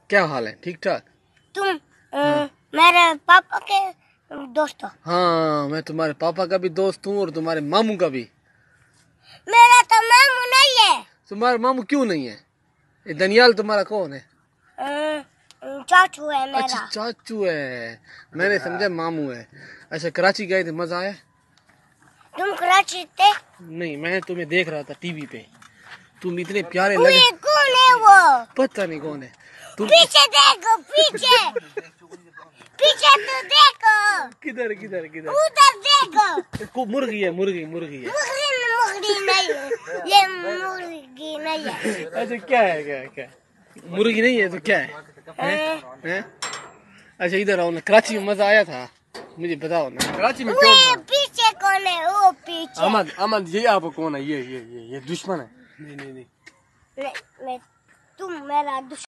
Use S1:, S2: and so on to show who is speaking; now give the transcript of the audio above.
S1: क्या हाल है? ठीक ठाक?
S2: तुम मेरे पापा के दोस्त हो?
S1: हाँ, मैं तुम्हारे पापा का भी दोस्त हूँ और तुम्हारे मामू का भी।
S2: मेरा तो मामू नहीं है।
S1: तुम्हारा मामू क्यों नहीं है? ये दनियाल तुम्हारा कौन है?
S2: चाचू है मेरा।
S1: अच्छा, चाचू है। मैंने समझा मामू है। अच्छा, कराची गए थे, मजा आया?
S2: तुम कराची थे?
S1: नहीं, मैं तुम्हें देख रहा था टीवी पे। तुम इतने प्यारे लगे।
S2: कौन है वो?
S1: पता नहीं कौन है। तुम
S2: पीछे देखो, पीछे पीछे तो देखो।
S1: किधर किधर किधर?
S2: उधर देखो।
S1: मुर्गी है, मुर्गी मुर्गी है।
S2: मुर्गी नहीं है, ये मुर्गी नहीं है।
S1: अच्छा, क्या है? क्या क्या मुर्गी नहीं है तो क्या है? हैं? अच्छा, इधर आओ ना। कराची में मजा आया था? मुझे बताओ ना, कराची में क्यों था?
S2: पीछे कौन है? वो पीछे।
S1: अहमद ये आप कौन है? ये दुश्मन है। नहीं नहीं नहीं,
S2: नहीं, तुम मेरा दुश्मन।